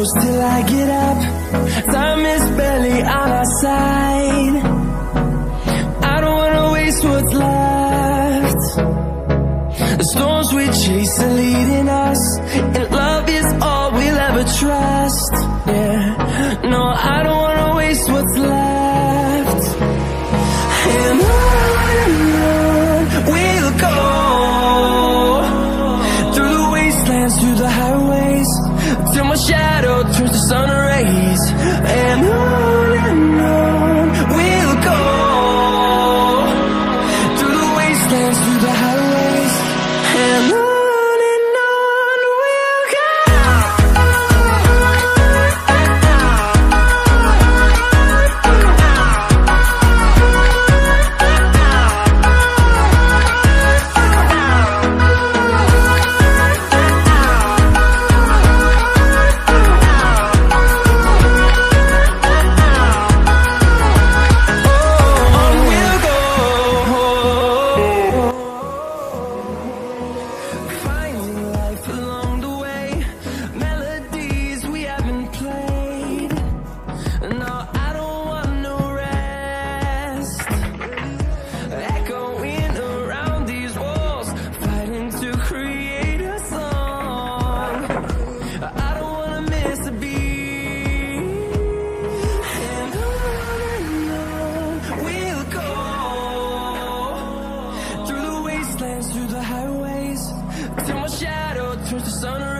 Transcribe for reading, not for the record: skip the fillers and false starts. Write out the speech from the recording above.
close till I get up. Time is barely on our side. I don't wanna waste what's left. The storms we chase are leading us, and love is all we'll ever trust. Yeah, no, I don't wanna waste what's left. And on we'll go, through the wastelands, through the highways, till my shadow turns to sun rays. And on we'll go, through the wastelands, through the highways, and on we'll go. Through the highways, till my shadow turns to sun.